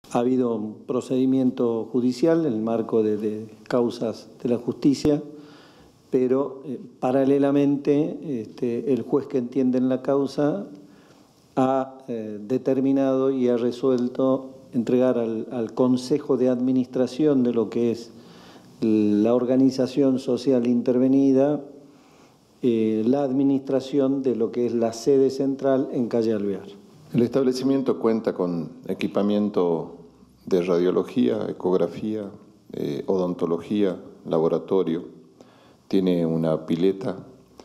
Ha habido un procedimiento judicial en el marco de causas de la justicia, pero paralelamente el juez que entiende en la causa ha determinado y ha resuelto entregar al Consejo de Administración de lo que es la organización social intervenida, la administración de lo que es la sede central en calle Alvear. El establecimiento cuenta con equipamiento de radiología, ecografía, odontología, laboratorio, tiene una pileta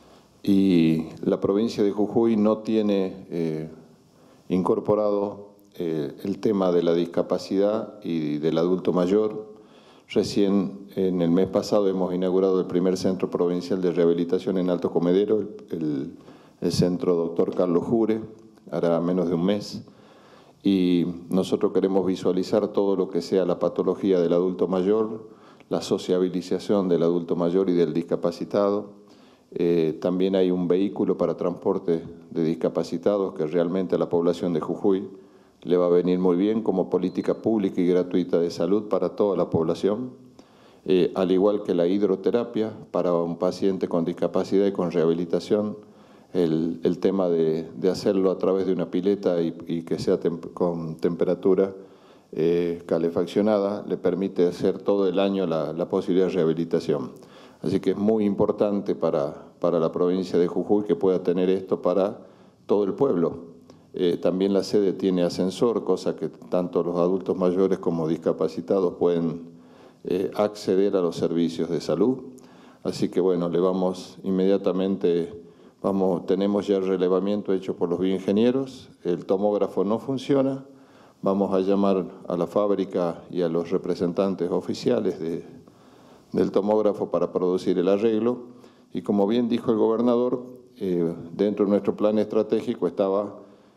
y la provincia de Jujuy no tiene incorporado el tema de la discapacidad y del adulto mayor. Recién en el mes pasado hemos inaugurado el primer centro provincial de rehabilitación en Alto Comedero, el centro Dr. Carlos Jure, hará menos de un mes, y nosotros queremos visualizar todo lo que sea la patología del adulto mayor, la sociabilización del adulto mayor y del discapacitado. También hay un vehículo para transporte de discapacitados que realmente a la población de Jujuy le va a venir muy bien como política pública y gratuita de salud para toda la población, al igual que la hidroterapia para un paciente con discapacidad y con rehabilitación, el tema de hacerlo a través de una pileta y que sea con temperatura calefaccionada, le permite hacer todo el año la posibilidad de rehabilitación. Así que es muy importante para la provincia de Jujuy que pueda tener esto para todo el pueblo. También la sede tiene ascensor, cosa que tanto los adultos mayores como discapacitados pueden acceder a los servicios de salud. Así que bueno, le vamos inmediatamente, tenemos ya el relevamiento hecho por los bioingenieros, el tomógrafo no funciona, vamos a llamar a la fábrica y a los representantes oficiales del tomógrafo para producir el arreglo. Y como bien dijo el gobernador, dentro de nuestro plan estratégico estaba,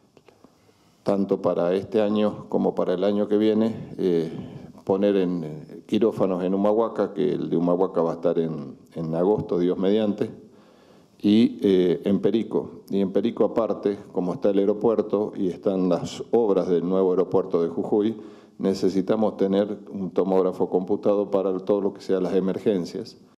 tanto para este año como para el año que viene, poner en quirófanos en Humahuaca, que el de Humahuaca va a estar en agosto, Dios mediante, y en Perico. Y en Perico aparte, como está el aeropuerto y están las obras del nuevo aeropuerto de Jujuy, necesitamos tener un tomógrafo computado para todo lo que sea las emergencias.